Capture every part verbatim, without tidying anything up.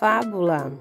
Fábula.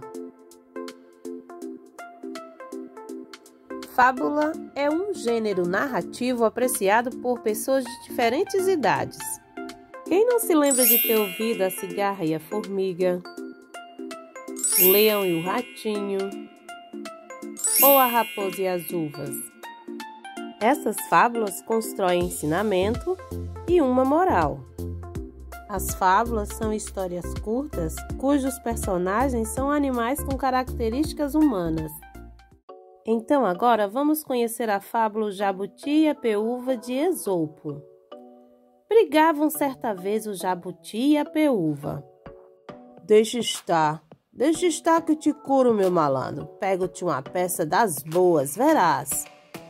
Fábula é um gênero narrativo apreciado por pessoas de diferentes idades. Quem não se lembra de ter ouvido A Cigarra e a Formiga, O Leão e o Ratinho ou A Raposa e as Uvas? Essas fábulas constroem ensinamento e uma moral. As fábulas são histórias curtas cujos personagens são animais com características humanas. Então agora vamos conhecer a fábula O Jabuti e a Peúva de Esopo. Brigavam certa vez o jabuti e a peúva. Deixa estar, deixa estar que te curo, meu malandro. Pego-te uma peça das boas, verás.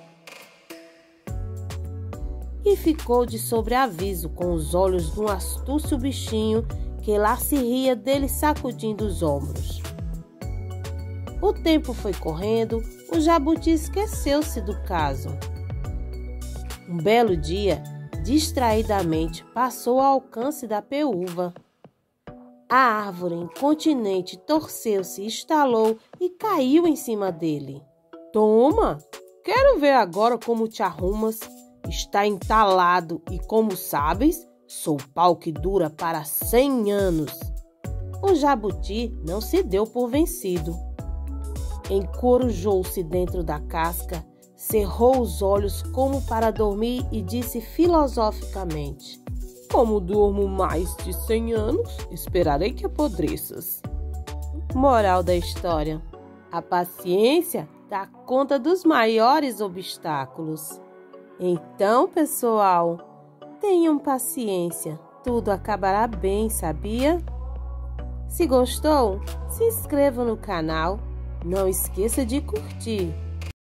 E ficou de sobreaviso com os olhos de um astúcio bichinho que lá se ria dele sacudindo os ombros. O tempo foi correndo, o jabuti esqueceu-se do caso. Um belo dia, distraidamente, passou ao alcance da peúva. A árvore incontinente torceu-se, estalou e caiu em cima dele. Toma, quero ver agora como te arrumas. Está entalado e, como sabes, sou pau que dura para cem anos. O jabuti não se deu por vencido. Encorujou-se dentro da casca, cerrou os olhos como para dormir e disse filosoficamente: como durmo mais de cem anos, esperarei que apodreças. Moral da história: a paciência dá conta dos maiores obstáculos. Então, pessoal, tenham paciência, tudo acabará bem, sabia? Se gostou, se inscreva no canal, não esqueça de curtir.